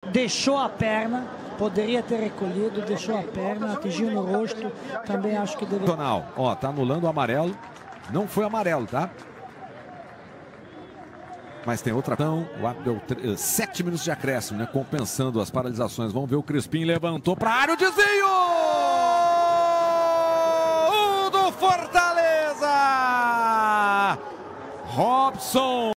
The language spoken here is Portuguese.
deixou a perna, poderia ter recolhido, deixou a perna, atingiu no rosto, também acho que deveria. Ó, tá anulando o amarelo, não foi amarelo, tá? Mas tem outra ação, o árbitro deu 7 minutos de acréscimo, né? Compensando as paralisações. Vamos ver o Crispim, levantou para a área, o desvio! Do Fortaleza! Robson!